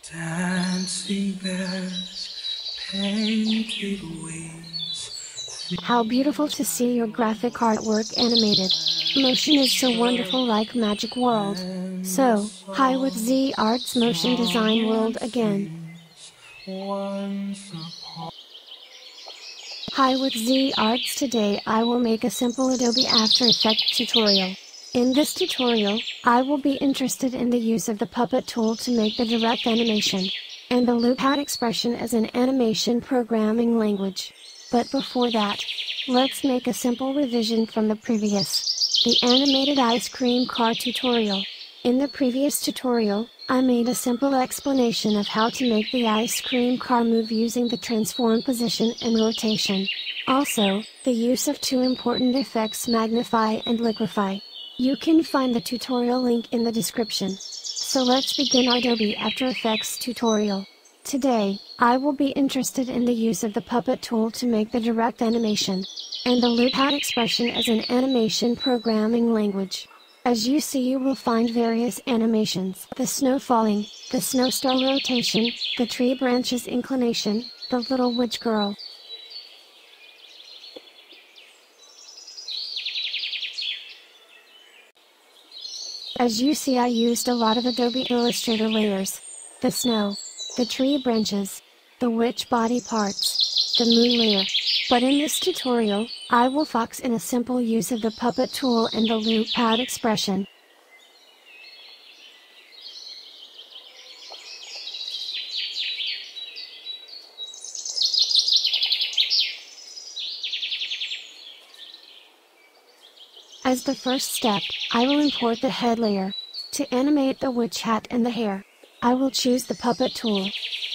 Dancing bears, painted wings. How beautiful to see your graphic artwork animated. Motion is so wonderful, like magic world. So, hi with Z Arts Motion Design World again. Hi with Z Arts. Today I will make a simple Adobe After Effects tutorial. In this tutorial, I will be interested in the use of the puppet tool to make the direct animation, and the loop-out expression as an animation programming language. But before that, let's make a simple revision from the previous, the animated ice cream car tutorial. In the previous tutorial, I made a simple explanation of how to make the ice cream car move using the transform position and rotation. Also, the use of two important effects, magnify and liquefy. You can find the tutorial link in the description. So let's begin our Adobe After Effects tutorial. Today, I will be interested in the use of the puppet tool to make the direct animation, and the loop-out expression as an animation programming language. As you see, you will find various animations: the snow falling, the snowstorm rotation, the tree branches inclination, the little witch girl. As you see, I used a lot of Adobe Illustrator layers: the snow, the tree branches, the witch body parts, the moon layer. But in this tutorial, I will focus in a simple use of the puppet tool and the loop-out expression. As the first step, I will import the head layer. To animate the witch hat and the hair, I will choose the puppet tool.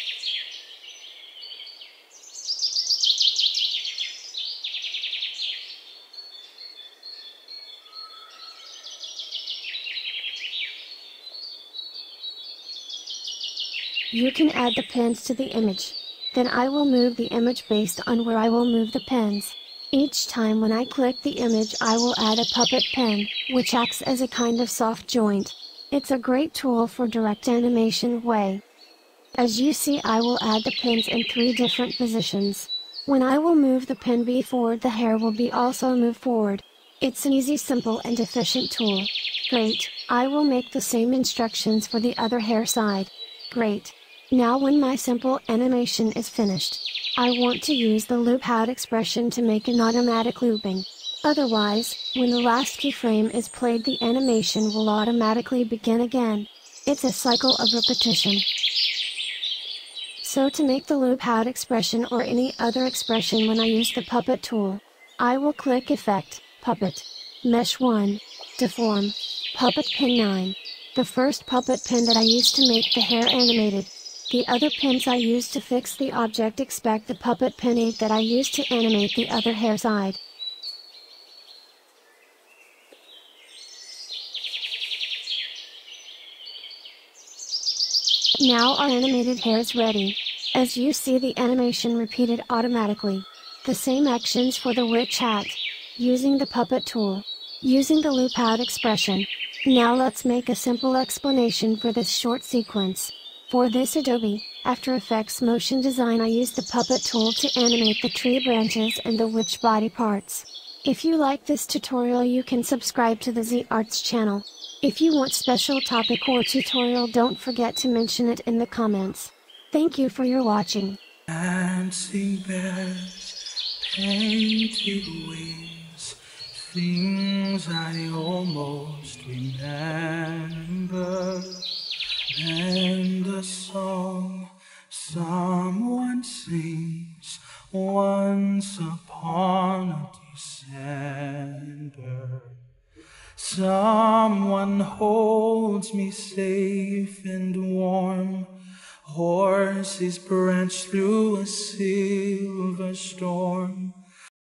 You can add the pins to the image. Then I will move the image based on where I will move the pins. Each time when I click the image, I will add a puppet pin, which acts as a kind of soft joint. It's a great tool for direct animation way. As you see, I will add the pins in 3 different positions. When I will move the pin B forward, the hair will be also move forward. It's an easy, simple and efficient tool. Great, I will make the same instructions for the other hair side. Great. Now when my simple animation is finished, I want to use the loop-out expression to make an automatic looping. Otherwise, when the last keyframe is played, the animation will automatically begin again. It's a cycle of repetition. So to make the loop-out expression or any other expression when I use the puppet tool, I will click Effect, Puppet, Mesh 1, Deform, Puppet Pin 9. The first puppet pin that I used to make the hair animated. The other pins I used to fix the object. Expect the puppet pin 8 that I used to animate the other hair side. Now our animated hair is ready. As you see, the animation repeated automatically. The same actions for the witch hat. Using the puppet tool. Using the loop-out expression. Now let's make a simple explanation for this short sequence. For this Adobe After Effects motion design, I used the puppet tool to animate the tree branches and the witch body parts. If you like this tutorial, you can subscribe to the Z Arts channel. If you want special topic or tutorial, don't forget to mention it in the comments. Thank you for your watching. Dancing bears, painted wings, things I almost remember, and a song someone sings once upon a December. Someone holds me safe and warm. Horses branch through a silver storm.